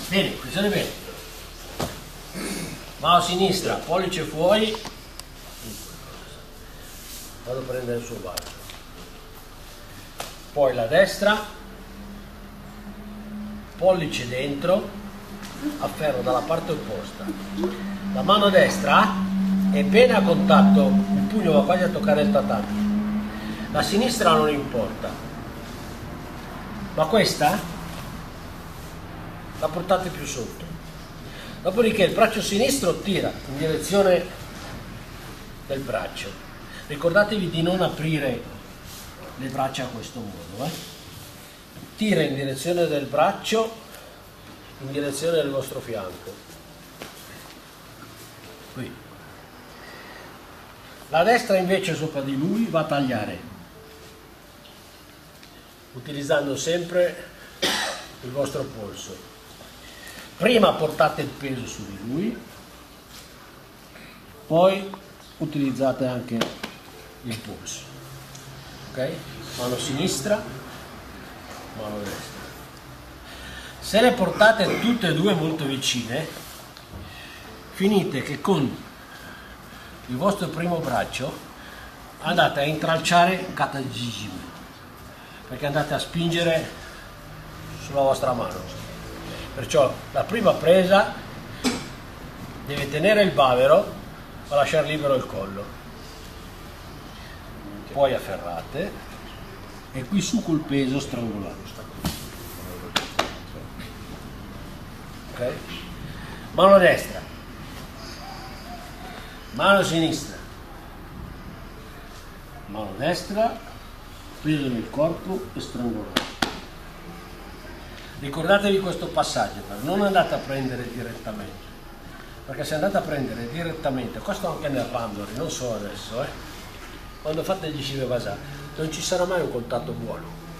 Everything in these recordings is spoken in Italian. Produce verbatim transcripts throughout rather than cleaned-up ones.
Bene, funziona bene. Mano sinistra, pollice fuori. Vado a prendere il suo balzo. Poi la destra, pollice dentro, afferro dalla parte opposta. La mano destra è bene a contatto, il pugno va quasi a toccare il tatami. La sinistra non importa, ma questa la portate più sotto. Dopodiché il braccio sinistro tira in direzione del braccio. Ricordatevi di non aprire le braccia a questo modo. Eh? Tira in direzione del braccio, in direzione del vostro fianco. Qui. La destra invece sopra di lui va a tagliare, utilizzando sempre il vostro polso. Prima portate il peso su di lui, poi utilizzate anche il polso. Ok? Mano sinistra, mano destra. Se le portate tutte e due molto vicine, finite che con il vostro primo braccio andate a intralciare katagijime, perché andate a spingere sulla vostra mano. Perciò la prima presa deve tenere il bavero ma lasciare libero il collo, poi afferrate e qui su col peso strangolate. Ok? Mano destra, mano sinistra, mano destra, peso nel corpo e strangolate. Ricordatevi questo passaggio, non andate a prendere direttamente, perché se andate a prendere direttamente, questo anche nel randori, non solo adesso, eh, quando fate gli shivevasa non ci sarà mai un contatto buono.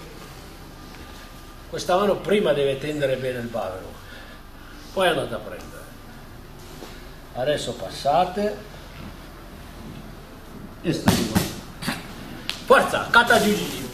Questa mano prima deve tendere bene il bavero, poi andate a prendere. Adesso passate e strangolate. Forza, kata jiu-jitsu.